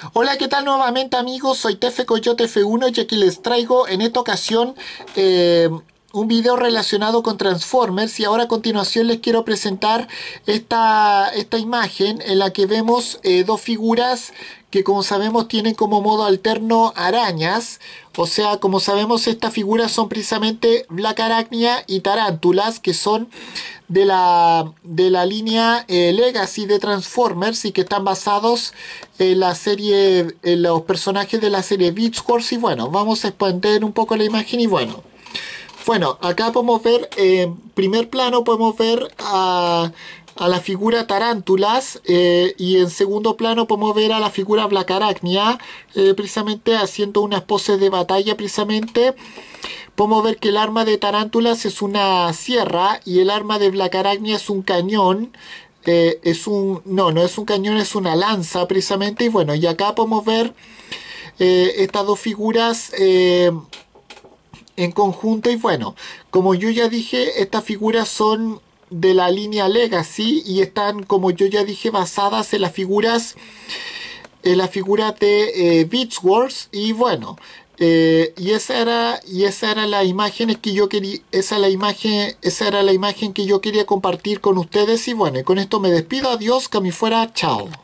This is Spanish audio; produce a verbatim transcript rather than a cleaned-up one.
Hola, ¿qué tal nuevamente amigos? Soy Tefe Coyote F uno y aquí les traigo en esta ocasión eh, un video relacionado con Transformers y ahora a continuación les quiero presentar esta, esta imagen en la que vemos eh, dos figuras que como sabemos tienen como modo alterno arañas. O sea, como sabemos estas figuras son precisamente Black Arachnia y Tarántulas, que son de la, de la línea eh, Legacy de Transformers y que están basados en la serie, en los personajes de la serie Beast Wars. Y bueno, vamos a expandir un poco la imagen y bueno. Bueno, acá podemos ver, eh, en primer plano podemos ver a, a la figura Tarántulas eh, y en segundo plano podemos ver a la figura Black Arachnia eh, precisamente haciendo unas poses de batalla precisamente. Podemos ver que el arma de Tarántulas es una sierra y el arma de Black Arachnia es un cañón. Eh, es un... No, no es un cañón, es una lanza precisamente. Y bueno, y acá podemos ver eh, estas dos figuras eh, en conjunto. Y bueno, como yo ya dije, estas figuras son de la línea Legacy y están, como yo ya dije, basadas en las figuras en la figura de eh, Beast Wars. Y bueno, eh, y esa era y esa era la imagen que yo quería esa la imagen esa era la imagen que yo quería compartir con ustedes. Y bueno, y con esto me despido. Adiós, que a mí fuera, chao.